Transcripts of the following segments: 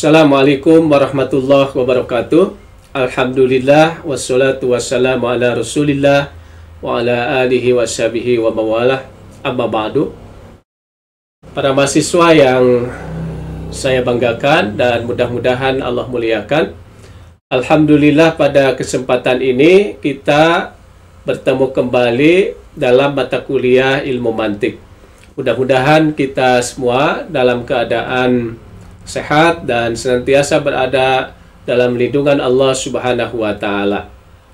Assalamualaikum warahmatullahi wabarakatuh. Alhamdulillah wassalatu wassalamu ala Rasulillah wa ala alihi washabihi wa mawalah. Amma ba'du. Para mahasiswa yang saya banggakan dan mudah-mudahan Allah muliakan. Alhamdulillah pada kesempatan ini kita bertemu kembali dalam mata kuliah ilmu mantik. Mudah-mudahan kita semua dalam keadaan sehat dan senantiasa berada dalam lindungan Allah Subhanahu wa Ta'ala.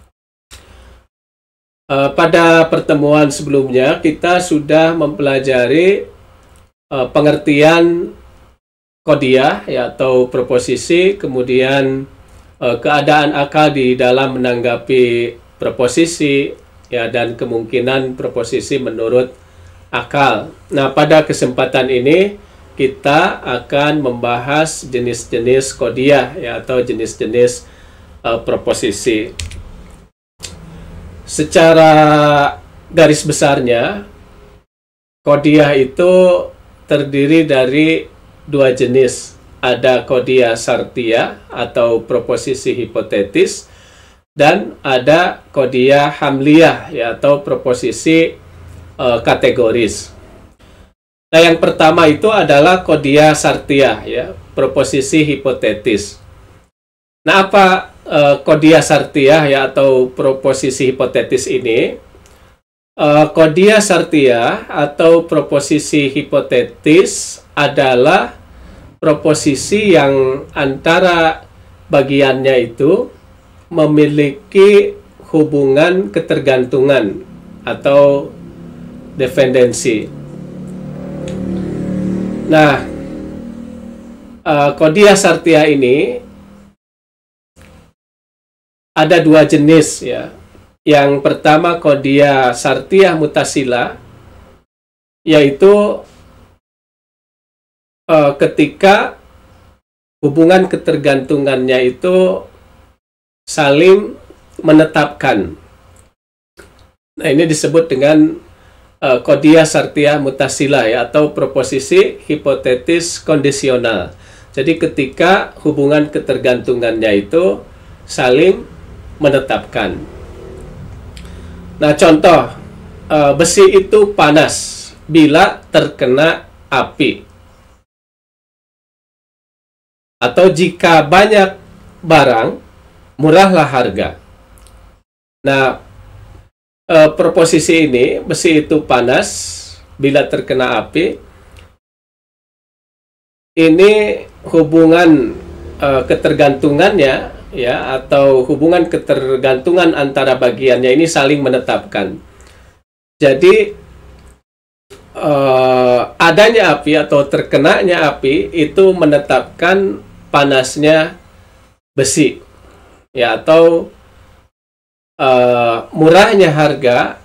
Pada pertemuan sebelumnya kita sudah mempelajari pengertian qadiyah atau proposisi, kemudian keadaan akal di dalam menanggapi proposisi dan kemungkinan proposisi menurut akal. Nah, pada kesempatan ini kita akan membahas jenis-jenis qadiyah atau jenis-jenis proposisi. Secara garis besarnya, qadiyah itu terdiri dari dua jenis. Ada qadiyah syartiyah atau proposisi hipotetis, dan ada qadiyah hamliyah atau proposisi kategoris. Nah, yang pertama itu adalah qadiyah syartiyah, proposisi hipotetis. Nah, apa qadiyah syartiyah atau proposisi hipotetis ini? Qadiyah syartiyah atau proposisi hipotetis adalah proposisi yang antara bagiannya itu memiliki hubungan ketergantungan atau dependensi. Nah, qadiyah syartiyah ini ada dua jenis ya. Yang pertama qadiyah syartiyah mutasila, yaitu ketika hubungan ketergantungannya itu saling menetapkan. Nah, ini disebut dengan qadiyah syartiyah mutasila atau proposisi hipotetis kondisional. Jadi ketika hubungan ketergantungannya itu saling menetapkan. Nah, contoh, besi itu panas bila terkena api. Atau jika banyak barang, murahlah harga. Nah, proposisi ini, besi itu panas bila terkena api, ini hubungan ketergantungannya atau hubungan ketergantungan antara bagiannya ini saling menetapkan. Jadi adanya api atau terkenanya api itu menetapkan panasnya besi atau murahnya harga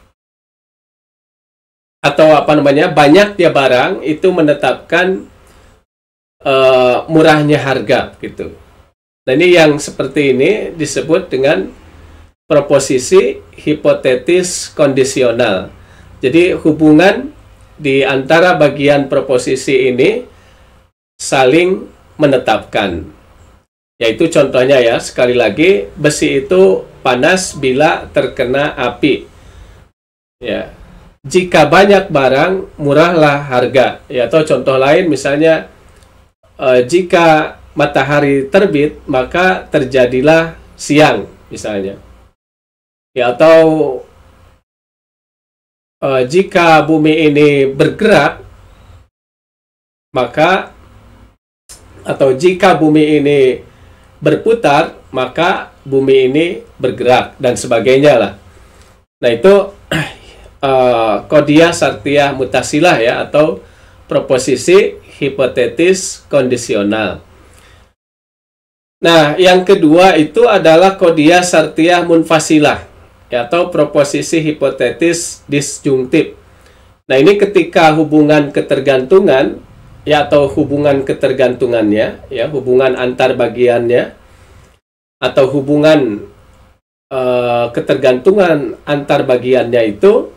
atau banyaknya barang itu menetapkan murahnya harga gitu. Nah, ini yang seperti ini disebut dengan proposisi hipotetis kondisional. Jadi hubungan di antara bagian proposisi ini saling menetapkan. Yaitu contohnya sekali lagi, besi itu panas bila terkena api. Jika banyak barang, murahlah harga. Atau contoh lain misalnya, jika matahari terbit, maka terjadilah siang misalnya. Atau jika bumi ini bergerak, maka atau jika bumi ini berputar, maka bumi ini bergerak, dan sebagainya lah. Nah, itu qadiyah syartiyah mutasilah atau proposisi hipotetis kondisional. Nah, yang kedua itu adalah qadiyah syartiyah munfasilah atau proposisi hipotetis disjungtif. Nah, ini ketika hubungan ketergantungan atau hubungan ketergantungannya, hubungan antar bagiannya atau hubungan ketergantungan antar bagiannya itu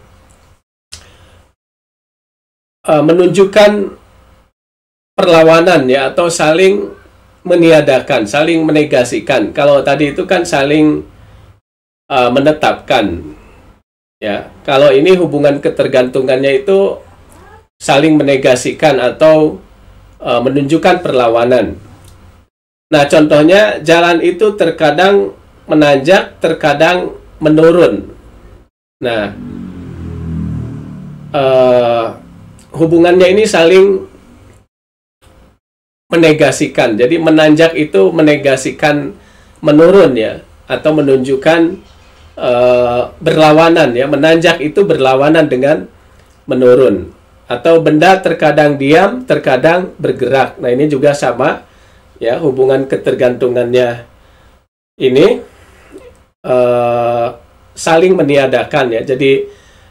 menunjukkan perlawanan atau saling meniadakan, saling menegasikan. Kalau tadi itu kan saling menetapkan. Ya, kalau ini hubungan ketergantungannya itu saling menegasikan atau menunjukkan perlawanan. Nah, contohnya jalan itu terkadang menanjak, terkadang menurun. Nah, hubungannya ini saling menegasikan. Jadi menanjak itu menegasikan menurun ya, atau menunjukkan berlawanan ya. Menanjak itu berlawanan dengan menurun. Atau benda terkadang diam, terkadang bergerak. Nah, ini juga sama ya, hubungan ketergantungannya ini saling meniadakan ya. Jadi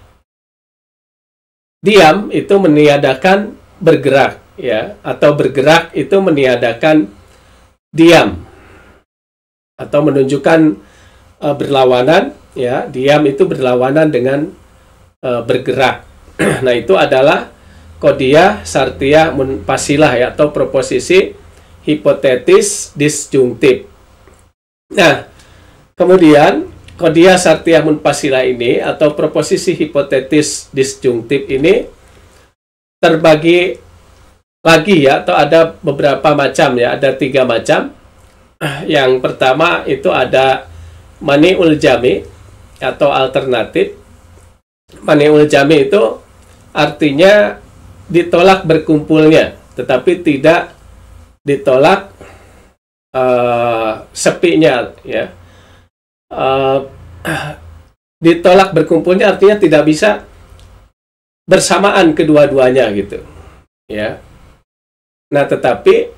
diam itu meniadakan bergerak ya, atau bergerak itu meniadakan diam, atau menunjukkan berlawanan ya. Diam itu berlawanan dengan bergerak. Nah, itu adalah qadhiyah syartiyah munfasilah ya, atau proposisi hipotetis disjungtif. Nah, kemudian qadhiyah syartiyah munfasilah ini atau proposisi hipotetis disjungtif ini terbagi lagi ya, atau ada beberapa macam ya, ada 3 macam. Yang pertama itu ada mani'ul jami atau alternatif. Mani'ul jami itu artinya ditolak berkumpulnya, tetapi tidak ditolak sepinya ya. Ditolak berkumpulnya artinya tidak bisa bersamaan kedua-duanya gitu ya. Nah, tetapi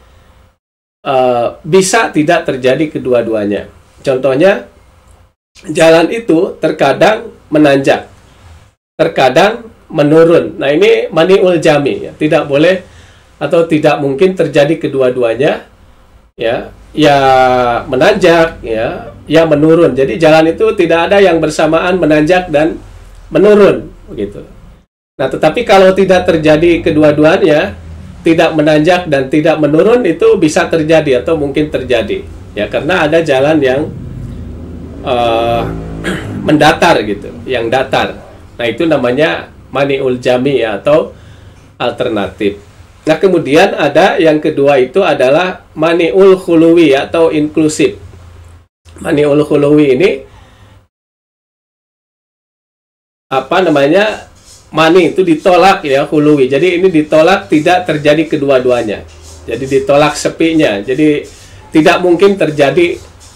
bisa tidak terjadi kedua-duanya. Contohnya, jalan itu terkadang menanjak, terkadang menurun. Nah, ini mani'ul jami ya. Tidak boleh atau tidak mungkin terjadi kedua-duanya ya. Ya menanjak ya, ya menurun. Jadi jalan itu tidak ada yang bersamaan menanjak dan menurun begitu. Nah, tetapi kalau tidak terjadi kedua-duanya, tidak menanjak dan tidak menurun, itu bisa terjadi atau mungkin terjadi ya, karena ada jalan yang mendatar gitu, yang datar. Nah, itu namanya mani'ul jami ya, atau alternatif. Nah, kemudian ada yang kedua, itu adalah mani'ul khuluwi atau inklusif. Mani'ul khuluwi ini apa namanya? Mani itu ditolak ya, khuluwi. Jadi ini ditolak, tidak terjadi kedua-duanya. Jadi ditolak sepinya. Jadi tidak mungkin terjadi,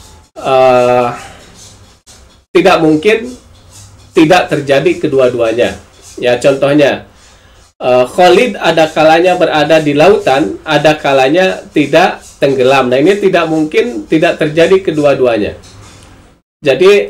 tidak mungkin tidak terjadi kedua-duanya. Ya, contohnya Khalid ada kalanya berada di lautan, ada kalanya tidak tenggelam. Nah, ini tidak mungkin tidak terjadi kedua-duanya. Jadi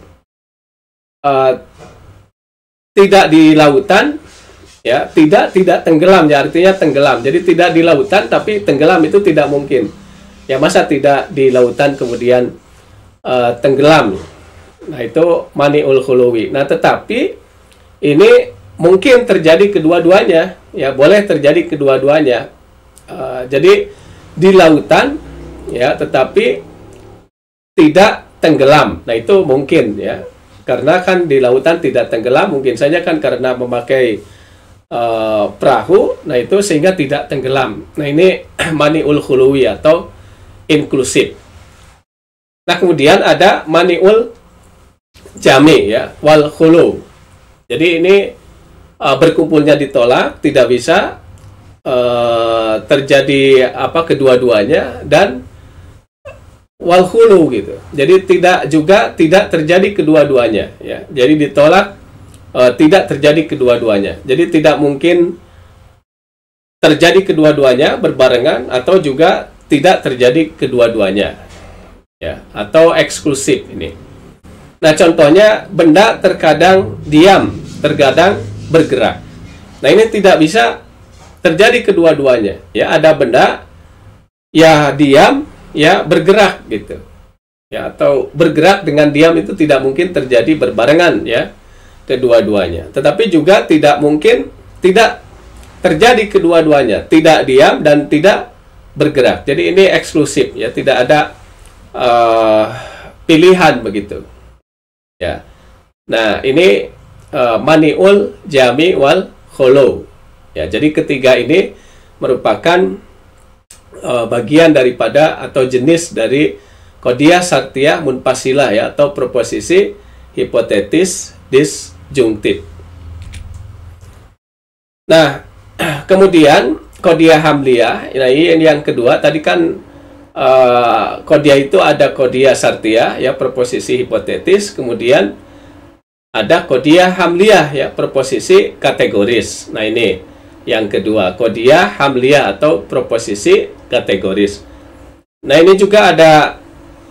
tidak di lautan ya, tidak tenggelam ya, artinya tenggelam. Jadi tidak di lautan tapi tenggelam, itu tidak mungkin. Ya, masa tidak di lautan kemudian tenggelam. Nah, itu mani'ul khuluwi. Nah, tetapi ini mungkin terjadi kedua-duanya ya, boleh terjadi kedua-duanya. Jadi di lautan ya, tetapi tidak tenggelam. Nah, itu mungkin ya, karena kan di lautan tidak tenggelam, mungkin saja kan karena memakai perahu, nah itu sehingga tidak tenggelam. Nah, ini mani'ul khuluwi atau inklusif. Nah, kemudian ada mani'ul jami ya, wal khulu. Jadi ini berkumpulnya ditolak, tidak bisa terjadi apa kedua-duanya, dan wal khulu gitu. Jadi tidak terjadi kedua-duanya ya. Jadi ditolak, tidak terjadi kedua-duanya. Jadi tidak mungkin terjadi kedua-duanya berbarengan, atau juga tidak terjadi kedua-duanya ya, atau eksklusif ini. Nah, contohnya benda terkadang diam, terkadang bergerak. Nah, ini tidak bisa terjadi kedua-duanya ya. Ada benda ya diam ya bergerak gitu ya, atau bergerak dengan diam, itu tidak mungkin terjadi berbarengan ya kedua-duanya. Tetapi juga tidak mungkin tidak terjadi kedua-duanya, tidak diam dan tidak bergerak. Jadi ini eksklusif ya, tidak ada pilihan begitu. Ya. Nah, ini mani'ul jami wal khulu. Ya, jadi ketiga ini merupakan bagian daripada atau jenis dari qadiyah syartiyah munfasilah ya, atau proposisi hipotetis disjungtif. Nah, kemudian qadiyah hamliyah, nah ini yang kedua. Tadi kan qadiyah itu ada qadiyah syartiyah ya, proposisi hipotetis, kemudian ada qadiyah hamliyah ya, proposisi kategoris. Nah, ini yang kedua, qadiyah hamliyah atau proposisi kategoris. Nah, ini juga ada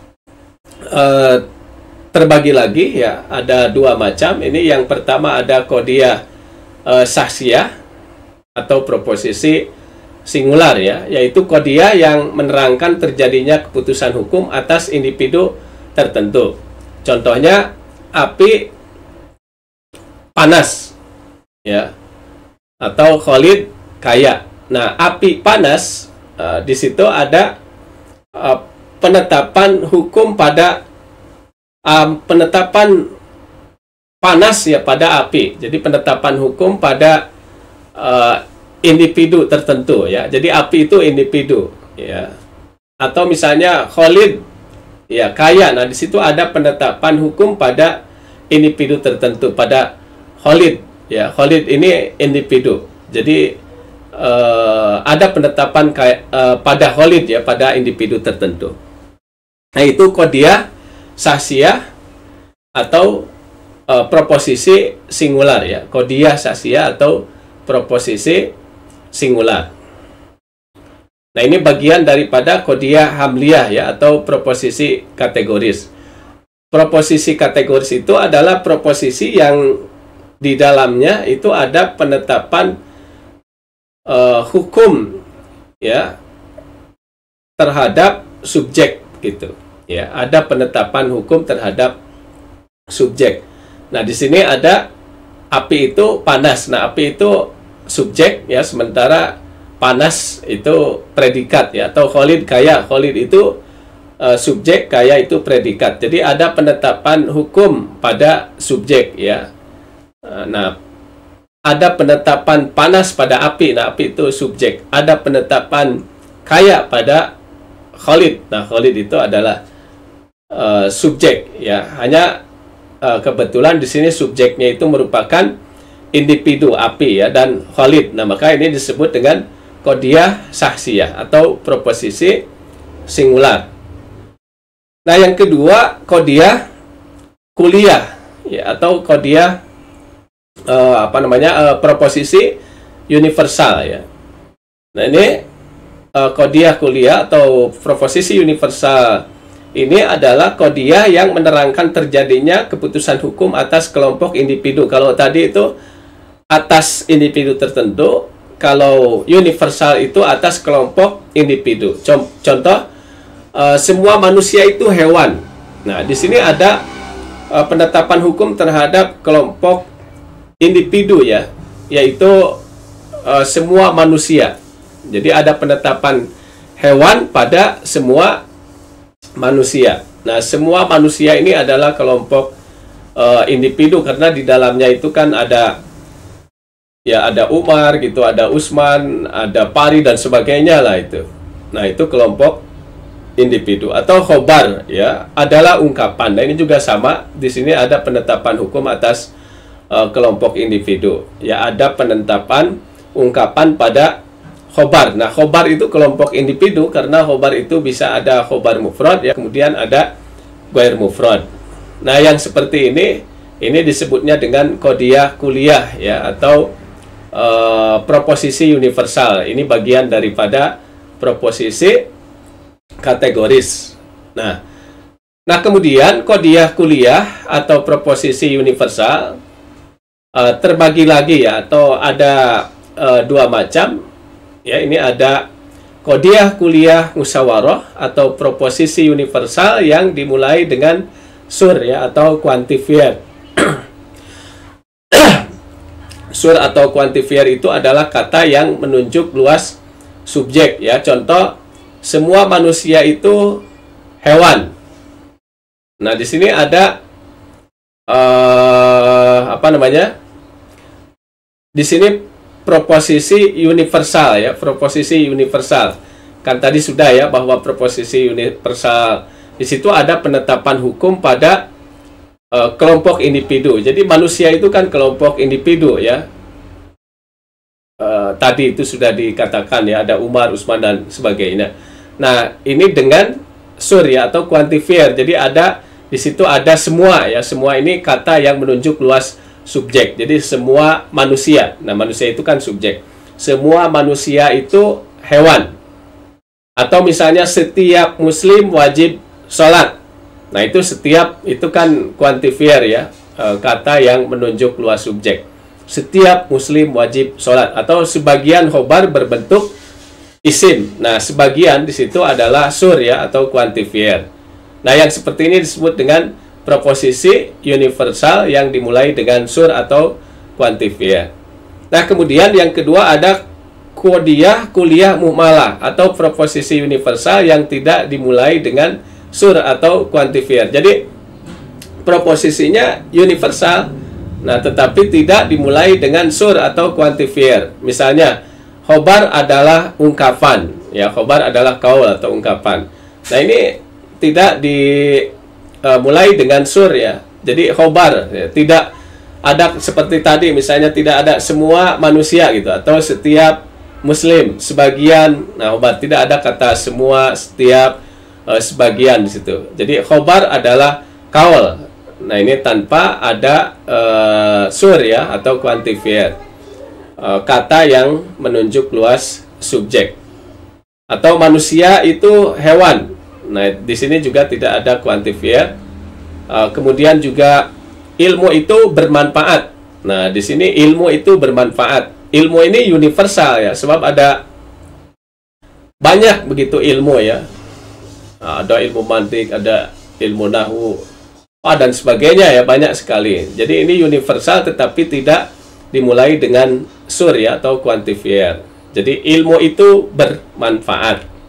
terbagi lagi ya, ada dua macam. Ini yang pertama ada qadiyah sahsiyah atau proposisi singular ya, yaitu qadiyah yang menerangkan terjadinya keputusan hukum atas individu tertentu. Contohnya api panas ya, atau Khalid kaya. Nah, api panas di situ ada penetapan hukum pada penetapan panas ya pada api. Jadi penetapan hukum pada individu tertentu ya. Jadi api itu individu ya. Atau misalnya Khalid ya kaya. Nah, di situ ada penetapan hukum pada individu tertentu, pada Khalid ya. Khalid ini individu. Jadi ada penetapan pada Khalid ya, pada individu tertentu. Nah, itu qadiyah sahsiyah atau proposisi singular ya. Qadiyah sahsiyah atau proposisi singular. Nah, ini bagian daripada qadiyah hamliyah ya, atau proposisi kategoris. Proposisi kategoris itu adalah proposisi yang di dalamnya itu ada penetapan hukum ya terhadap subjek gitu ya, ada penetapan hukum terhadap subjek. Nah, di sini ada api itu panas. Nah, api itu subjek ya, sementara panas itu predikat ya, atau Khalid kaya. Khalid itu subjek, kaya itu predikat. Jadi ada penetapan hukum pada subjek ya. Nah, ada penetapan panas pada api. Nah, api itu subjek. Ada penetapan kaya pada Khalid. Nah, Khalid itu adalah subjek ya. Hanya kebetulan di sini subjeknya itu merupakan individu api ya, dan Khalid. Nah, maka ini disebut dengan qadiyah sahsiyah atau proposisi singular. Nah, yang kedua qadiyah kuliah ya, atau qadiyah proposisi universal ya. Nah, ini qadiyah kuliah atau proposisi universal ini adalah qadiyah yang menerangkan terjadinya keputusan hukum atas kelompok individu. Kalau tadi itu atas individu tertentu, kalau universal itu atas kelompok individu. Contoh, semua manusia itu hewan. Nah, di sini ada penetapan hukum terhadap kelompok individu ya, yaitu semua manusia. Jadi ada penetapan hewan pada semua manusia. Nah, semua manusia ini adalah kelompok individu, karena di dalamnya itu kan ada ya, ada Umar gitu, ada Usman, ada Pari dan sebagainya lah itu. Nah, itu kelompok individu. Atau khobar ya, adalah ungkapan. Nah, ini juga sama. Di sini ada penetapan hukum atas kelompok individu ya, ada penetapan ungkapan pada khobar. Nah, khobar itu kelompok individu, karena khobar itu bisa ada khobar mufrad ya, kemudian ada ghair mufrad. Nah, yang seperti ini disebutnya dengan qadiyah kuliah ya, atau proposisi universal. Ini bagian daripada proposisi kategoris. Nah, kemudian qadiyah kuliah atau proposisi universal terbagi lagi ya, atau ada dua macam ya. Ini ada qadiyah kuliah musyawarah atau proposisi universal yang dimulai dengan sur ya, atau quantifier. Sur atau quantifier itu adalah kata yang menunjuk luas subjek ya. Contoh, semua manusia itu hewan. Nah, di sini ada apa namanya? Di sini proposisi universal ya, proposisi universal. Kan tadi sudah ya bahwa proposisi universal di situ ada penetapan hukum pada kelompok individu. Jadi manusia itu kan kelompok individu ya. Tadi itu sudah dikatakan ya, ada Umar, Utsman dan sebagainya. Nah, ini dengan surya atau quantifier. Jadi ada di situ ada semua ya, semua ini kata yang menunjuk luas subjek. Jadi semua manusia. Nah, manusia itu kan subjek. Semua manusia itu hewan. Atau misalnya setiap muslim wajib sholat. Nah, itu setiap itu kan quantifier ya, kata yang menunjuk luas subjek. Setiap muslim wajib sholat, atau sebagian khobar berbentuk isim. Nah, sebagian di situ adalah sur ya, atau quantifier. Nah, yang seperti ini disebut dengan proposisi universal yang dimulai dengan sur atau quantifier. Nah, kemudian yang kedua ada kodiyah kuliah muhmalah, atau proposisi universal yang tidak dimulai dengan sur atau quantifier. Jadi proposisinya universal, nah tetapi tidak dimulai dengan sur atau quantifier. Misalnya khobar adalah ungkapan ya, khobar adalah kaul atau ungkapan. Nah, ini tidak dimulai dengan sur ya. Jadi khobar ya, tidak ada seperti tadi misalnya tidak ada semua manusia gitu, atau setiap muslim, sebagian. Nah, khobar tidak ada kata semua, setiap, sebagian di situ. Jadi khobar adalah kaul. Nah, ini tanpa ada sur ya atau quantifier, kata yang menunjuk luas subjek. Atau manusia itu hewan. Nah, di sini juga tidak ada quantifier. Kemudian juga ilmu itu bermanfaat. Nah, di sini ilmu itu bermanfaat. Ilmu ini universal ya, sebab ada banyak begitu ilmu ya. Ada ilmu mantik, ada ilmu nahwu, dan sebagainya ya, banyak sekali. Jadi ini universal tetapi tidak dimulai dengan sur ya atau quantifier. Jadi ilmu itu bermanfaat.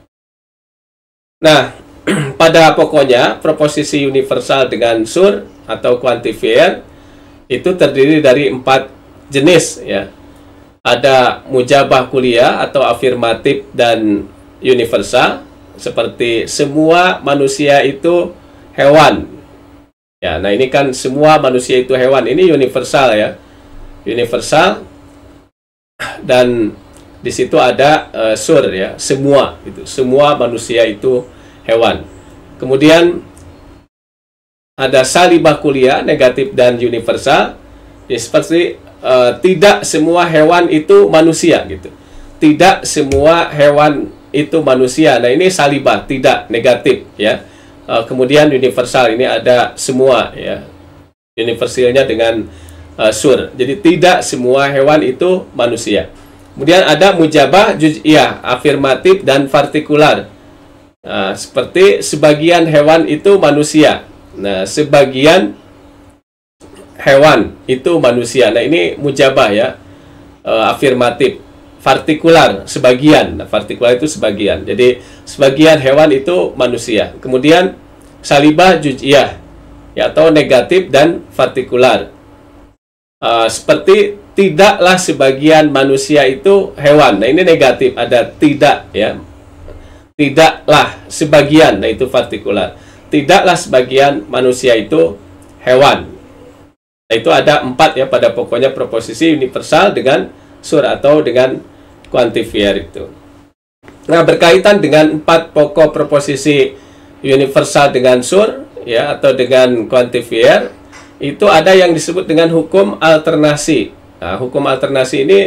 Nah, pada pokoknya proposisi universal dengan sur atau quantifier itu terdiri dari 4 jenis ya. Ada mujabah kuliah atau afirmatif dan universal, seperti semua manusia itu hewan. Ya, nah ini kan semua manusia itu hewan, ini universal ya. Universal, dan di situ ada sur ya, semua itu, semua manusia itu hewan. Kemudian ada salibah kuliah, negatif dan universal. Ya, seperti tidak semua hewan itu manusia gitu. Tidak semua hewan itu manusia. Nah, ini salibah, tidak, negatif ya. Kemudian universal, ini ada semua ya. Universalnya dengan sur. Jadi tidak semua hewan itu manusia. Kemudian ada mujabah juz'iyah, afirmatif dan partikular. Nah, seperti sebagian hewan itu manusia. Nah, sebagian hewan itu manusia. Nah, ini mujabah ya, afirmatif. Partikular, sebagian. Nah, partikular itu sebagian. Jadi sebagian hewan itu manusia. Kemudian salibah juz'iyah ya, atau negatif dan partikular. Seperti tidaklah sebagian manusia itu hewan. Nah, ini negatif, ada tidak ya. Tidaklah sebagian, nah itu partikular. Tidaklah sebagian manusia itu hewan. Nah, itu ada 4 ya pada pokoknya proposisi universal dengan sur atau dengan quantifier itu. Nah, berkaitan dengan 4 pokok proposisi universal dengan sur ya atau dengan quantifier, itu ada yang disebut dengan hukum alternasi. Nah, hukum alternasi ini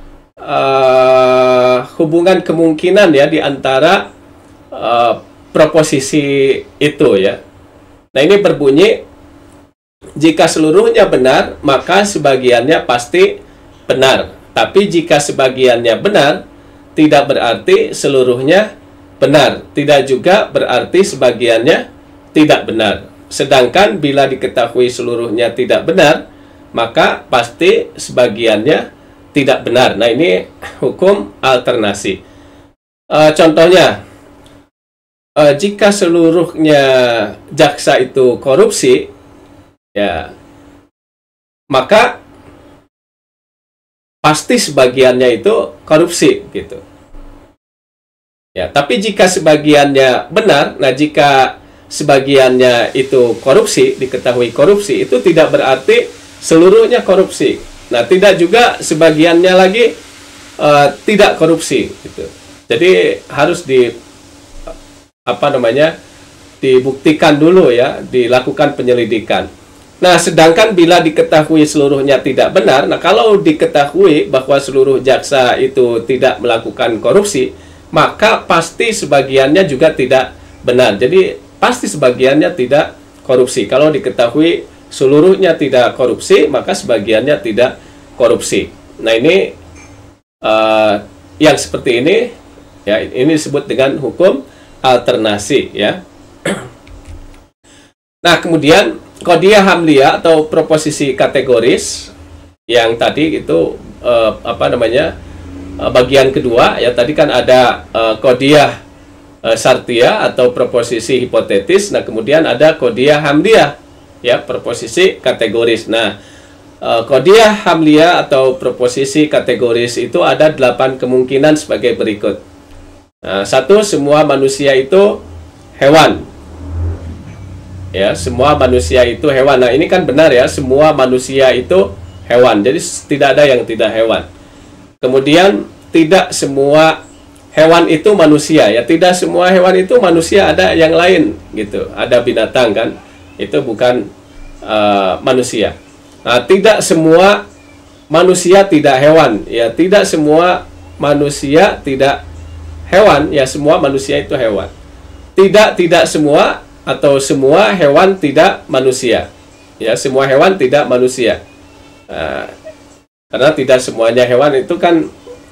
hubungan kemungkinan ya di antara proposisi itu ya. Nah, ini berbunyi, jika seluruhnya benar, maka sebagiannya pasti benar. Tapi jika sebagiannya benar, tidak berarti seluruhnya benar. Tidak juga berarti sebagiannya tidak benar. Sedangkan bila diketahui seluruhnya tidak benar, maka pasti sebagiannya tidak benar. Nah, ini hukum alternasi. Contohnya, jika seluruhnya jaksa itu korupsi, ya maka pasti sebagiannya itu korupsi gitu. Ya, tapi jika sebagiannya benar, nah jika sebagiannya itu korupsi, diketahui korupsi, itu tidak berarti seluruhnya korupsi. Nah, tidak juga sebagiannya lagi tidak korupsi gitu. Jadi harus dibuktikan dulu ya, dilakukan penyelidikan. Nah, sedangkan bila diketahui seluruhnya tidak benar, nah kalau diketahui bahwa seluruh jaksa itu tidak melakukan korupsi, maka pasti sebagiannya juga tidak benar. Jadi pasti sebagiannya tidak korupsi. Kalau diketahui seluruhnya tidak korupsi, maka sebagiannya tidak korupsi. Nah, ini yang seperti ini ya, ini disebut dengan hukum alternasi ya. Nah, kemudian qadhiyah hamliyah atau proposisi kategoris yang tadi itu bagian kedua ya, tadi kan ada qadhiyah syartiyah atau proposisi hipotetis. Nah, kemudian ada qadhiyah hamliyah ya, proposisi kategoris. Nah, qadhiyah hamliyah atau proposisi kategoris itu ada 8 kemungkinan sebagai berikut. Nah, 1, semua manusia itu hewan. Ya, semua manusia itu hewan. Nah, ini kan benar ya, semua manusia itu hewan. Jadi tidak ada yang tidak hewan. Kemudian tidak semua hewan itu manusia ya, tidak semua hewan itu manusia, ada yang lain gitu. Ada binatang kan, itu bukan manusia. Nah, tidak semua manusia tidak hewan ya, tidak semua manusia tidak hewan ya, semua manusia itu hewan. Tidak semua atau semua hewan tidak manusia ya, semua hewan tidak manusia. Karena tidak semuanya hewan itu kan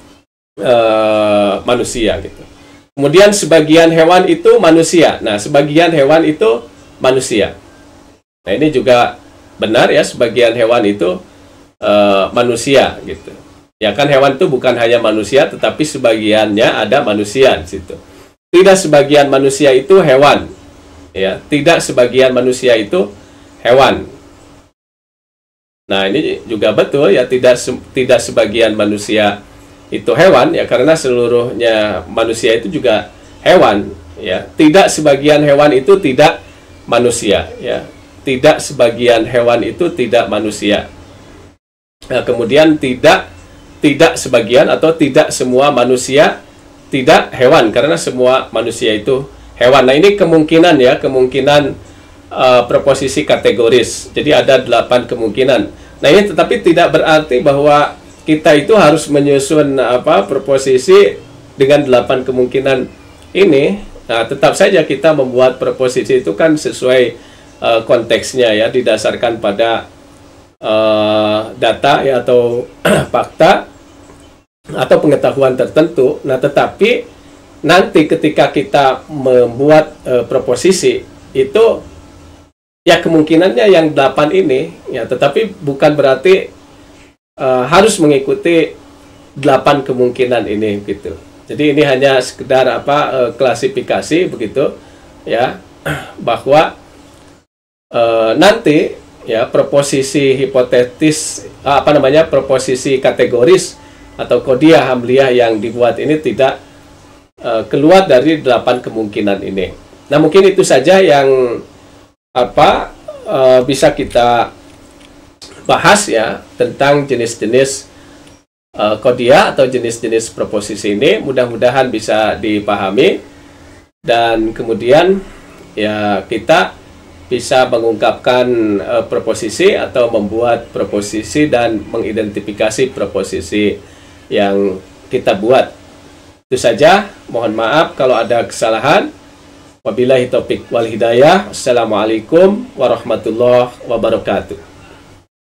manusia gitu. Kemudian sebagian hewan itu manusia. Nah, sebagian hewan itu manusia. Nah, ini juga benar ya, sebagian hewan itu manusia gitu. Ya kan, hewan itu bukan hanya manusia, tetapi sebagiannya ada manusia di situ. Tidak sebagian manusia itu hewan. Ya, tidak sebagian manusia itu hewan. Nah, ini juga betul ya, tidak sebagian manusia itu hewan ya, karena seluruhnya manusia itu juga hewan ya. Tidak sebagian hewan itu tidak manusia ya. Tidak sebagian hewan itu tidak manusia. Nah, kemudian tidak sebagian atau tidak semua manusia tidak hewan, karena semua manusia itu hewan. Nah, ini kemungkinan ya, kemungkinan proposisi kategoris. Jadi ada 8 kemungkinan. Nah, ini tetapi tidak berarti bahwa kita itu harus menyusun proposisi dengan 8 kemungkinan ini. Nah, tetap saja kita membuat proposisi itu kan sesuai konteksnya ya, didasarkan pada data ya, atau fakta atau pengetahuan tertentu. Nah, tetapi nanti ketika kita membuat proposisi itu ya, kemungkinannya yang 8 ini ya, tetapi bukan berarti harus mengikuti 8 kemungkinan ini gitu. Jadi ini hanya sekedar klasifikasi begitu ya, bahwa nanti ya proposisi hipotetis proposisi kategoris atau qadhiyah hamliyah yang dibuat ini tidak keluar dari 8 kemungkinan ini. Nah, mungkin itu saja yang bisa kita bahas ya, tentang jenis-jenis qadhiyah atau jenis-jenis proposisi ini. Mudah-mudahan bisa dipahami, dan kemudian ya kita bisa mengungkapkan proposisi atau membuat proposisi dan mengidentifikasi proposisi yang kita buat. Itu saja, mohon maaf kalau ada kesalahan. Wabillahi taufik wal hidayah. Assalamualaikum warahmatullahi wabarakatuh.